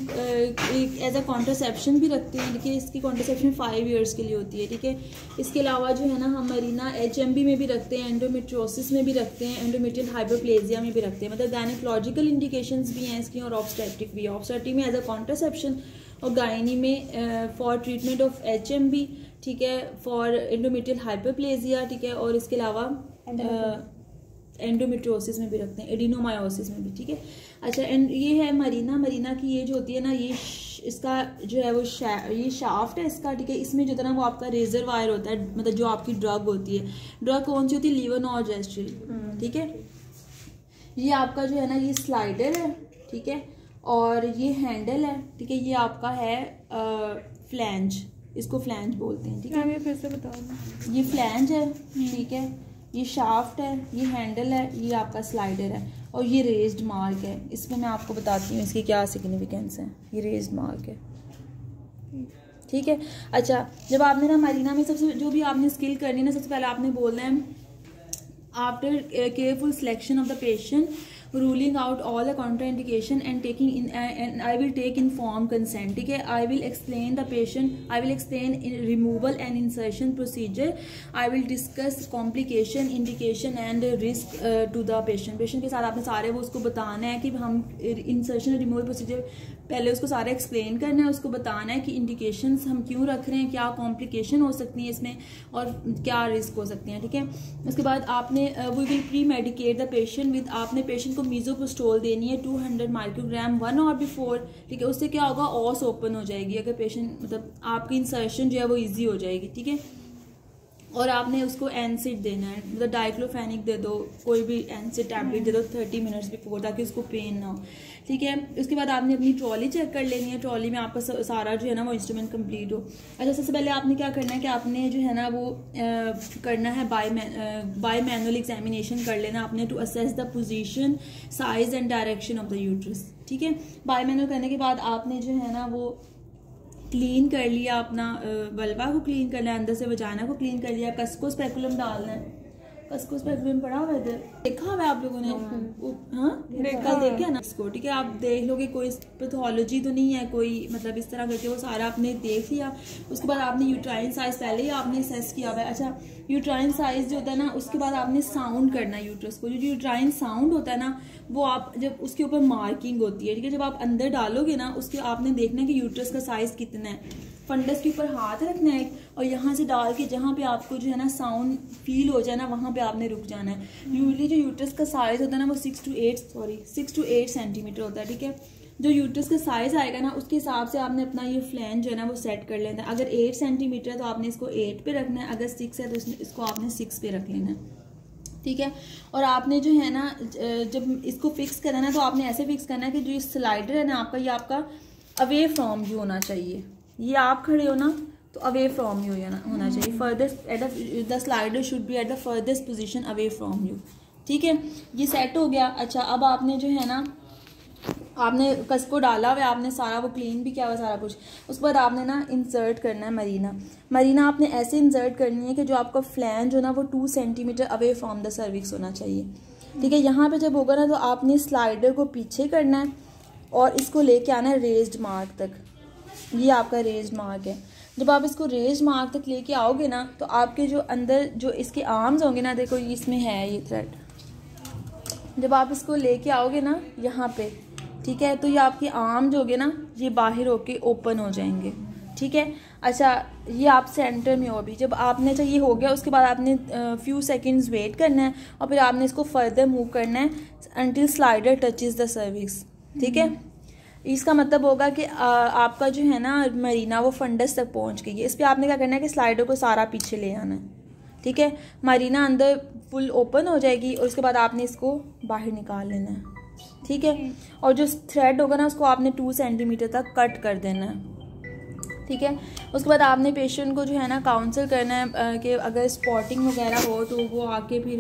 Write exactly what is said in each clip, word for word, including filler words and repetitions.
As a contraception भी रखते हैं। देखिए इसकी कॉन्ट्रासेप्शन फाइव इयर्स के लिए होती है, ठीक है। इसके अलावा जो है ना हम मरीना एच एम बी में भी रखते हैं, एंडोमेट्रोसिस में भी रखते हैं, एंडोमेट्रियल हाइपरप्लेजिया में भी रखते हैं। मतलब गायनेकोलॉजिकल इंडिकेशंस भी हैं इसकी और ऑब्स्टेट्रिक भी है। ऑब्स्टेट्रिक में एज अ कॉन्ट्रासेप्शन और गायनी में for treatment of H M B, ठीक है, फॉर एंडोमेट्रियल हाइपरप्लेजिया, ठीक है। और इसके अलावा एंडोमेट्रोसिस में भी रखते हैं, एडिनोमायोसिस में भी, ठीक है। अच्छा, एंड ये है मरीना। मरीना की ये जो होती है ना, ये इसका जो है वो शा, ये शाफ्ट है इसका, ठीक है। इसमें जो है ना वो आपका रेजर वायर होता है, मतलब जो आपकी ड्रग होती है। ड्रग कौन सी होती है? लीवोनॉर्जेस्ट्रिल, ठीक है। ये आपका जो है ना ये स्लाइडर है, ठीक है, और ये हैंडल है, ठीक है। ये आपका है फ्लैंज, इसको फ्लैंज बोलते हैं, ठीक है। फिर से बताओ। ये फ्लैंज है, ठीक है, ये शाफ्ट है, ये हैंडल है, ये आपका स्लाइडर है, और ये रेज्ड मार्क है। इसमें मैं आपको बताती हूँ इसकी क्या सिग्निफिकेंस है। ये रेज्ड मार्क है, ठीक है। अच्छा, जब आपने ना मरीना में सबसे जो भी आपने स्किल करनी है ना, सबसे पहले आपने बोलना है after careful selection of the patient, ruling out all the contraindication and taking in uh, and I will take informed consent, ठीक है। I will explain the patient, I will explain in removal and insertion procedure, I will discuss complication, indication and risk uh, to the patient। patient के साथ आपने सारे वो उसको बताना है कि हम insertion और removal procedure पहले उसको सारा एक्सप्लेन करना है, उसको बताना है कि इंडिकेशंस हम क्यों रख रहे हैं, क्या कॉम्प्लिकेशन हो सकती है इसमें और क्या रिस्क हो सकती हैं, ठीक है। उसके बाद आपने we will premedicate the patient with, आपने पेशेंट को मीजोप्रोस्टोल देनी है two hundred microgram one hour before, ठीक है। उससे क्या होगा, ऑस ओपन हो जाएगी अगर पेशेंट, मतलब आपकी इंसर्शन जो है वो ईजी हो जाएगी, ठीक है। और आपने उसको एनसिड देना है, मतलब डाइक्लोफेनिक दे दो, कोई भी एनसिड टैबलेट दे दो थर्टी मिनट्स बिफोर, ताकि उसको पेन ना हो, ठीक है। उसके बाद आपने अपनी ट्रॉली चेक कर लेनी है, ट्रॉली में आपका सारा जो है ना वो इंस्ट्रूमेंट कंप्लीट हो। अच्छा, सबसे पहले आपने क्या करना है कि आपने जो है ना वो आ, करना है बाय बाय मैनुअल एग्जामिनेशन कर लेना आपने, to assess the position, size and direction of the uterus, ठीक है। बाय मैनुअल करने के बाद आपने जो है ना वो क्लीन कर लिया अपना वल्वा को क्लीन कर लिया, अंदर से वजाना को क्लीन कर लिया, कस्को स्पेकुलम डालना है। कस्को स्पेकुलम पढ़ा हुआ है, देखा हुआ है आप लोगों ने? हाँ, कल देखा ना इसको, ठीक है। आप देख लोगे, कोई पैथोलॉजी तो नहीं है कोई, मतलब इस तरह करके वो सारा आपने देख लिया। उसके बाद आपने यूट्राइन साइज पहले ही आपने असेस किया हुआ है। अच्छा, यूट्राइन साइज जो होता है ना, उसके बाद आपने साउंड करना है यूट्रस को। जो यूट्राइन साउंड होता है ना, वो आप जब उसके ऊपर मार्किंग होती है, ठीक है। जब आप अंदर डालोगे ना, उसके आपने देखना है कि यूट्रस का साइज कितना है। फंडस के ऊपर हाथ रखना है और यहाँ से डाल के जहाँ पे आपको जो है ना साउंड फील हो जाए ना, वहाँ पे आपने रुक जाना है। यूजली जो यूट्रस का साइज होता है ना वो six two eight sorry six two eight centimetre होता है, ठीक है। जो यूट्रस का साइज आएगा ना, उसके हिसाब से आपने अपना ये फ्लैंज जो है ना वो सेट कर लेना है। अगर एट सेंटीमीटर है तो आपने इसको एट पे रखना है, अगर सिक्स है तो इसको आपने सिक्स पे रख लेना है, ठीक है। और आपने जो है ना जब इसको फिक्स करना है ना, तो आपने ऐसे फिक्स करना है कि जो ये स्लाइडर है ना आपका, ये आपका अवे फ्रॉम यू होना चाहिए। ये आप खड़े हो ना तो अवे फ्रॉम यू होना चाहिए। Furthest at the slider should be at the furthest position away from you, ठीक है। ये सेट हो गया। अच्छा, अब आपने जो है ना आपने कसको डाला हुआ, आपने सारा वो क्लीन भी किया हुआ सारा कुछ। उसके बाद आपने ना इंसर्ट करना है मरीना। मरीना आपने ऐसे इंसर्ट करनी है कि जो आपका फ्लैंज हो ना वो two centimetre away from the cervix होना चाहिए, ठीक है। यहाँ पे जब होगा ना तो आपने स्लाइडर को पीछे करना है और इसको लेके आना है रेज्ड मार्क तक। ये आपका रेज्ड मार्क है। जब आप इसको रेज्ड मार्क तक लेके आओगे ना, तो आपके जो अंदर जो इसके आर्म्स होंगे ना, देखो इसमें है ये थ्रेड, जब आप इसको लेके आओगे ना यहाँ पे, ठीक है, तो ये आपके आर्म जो होंगे ना ये बाहर होके ओपन हो जाएंगे, ठीक है। अच्छा, ये आप सेंटर में हो अभी। जब आपने चाहिए हो गया, उसके बाद आपने फ्यू सेकंड्स वेट करना है और फिर आपने इसको फर्दर मूव करना है until slider touches the cervix, ठीक है। इसका मतलब होगा कि आ, आपका जो है ना मरीना वो फंडस तक पहुंच गई है। इस पर आपने क्या करना है कि स्लाइडर को सारा पीछे ले आना है, ठीक है। मरीना अंदर फुल ओपन हो जाएगी और उसके बाद आपने इसको बाहर निकाल लेना है, ठीक है। और जो थ्रेड होगा ना उसको आपने टू सेंटीमीटर तक कट कर देना है, ठीक है। उसके बाद आपने पेशेंट को जो है ना काउंसल करना है कि अगर स्पॉटिंग वगैरह हो तो वो आके फिर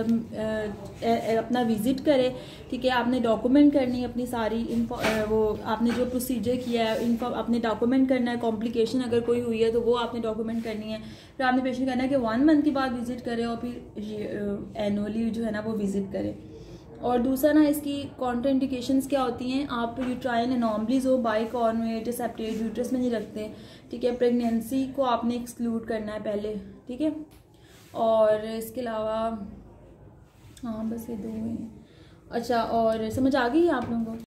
मतलब अपना विज़िट करे, ठीक है। आपने डॉक्यूमेंट करनी है अपनी सारी इन्फो, वो आपने जो प्रोसीजर किया है इन्फो आपने डॉक्यूमेंट करना है। कॉम्प्लिकेशन अगर कोई हुई है तो वो आपने डॉक्यूमेंट करनी है। फिर आपने पेशेंट करना है कि वन मंथ के बाद विज़िट करे और फिर एनुअली जो है ना वो विज़िट करे। और दूसरा ना इसकी कॉन्ट्राइंडिकेशंस क्या होती हैं, आप यूट्राइन एनॉमलीज हो बाइकॉर्नुएट सेप्टेड यूट्रस में नहीं रखते, ठीक है। प्रेगनेंसी को आपने एक्सक्लूड करना है पहले, ठीक है। और इसके अलावा हाँ बस ये दो हैं। अच्छा, और समझ आ गई है आप लोगों को?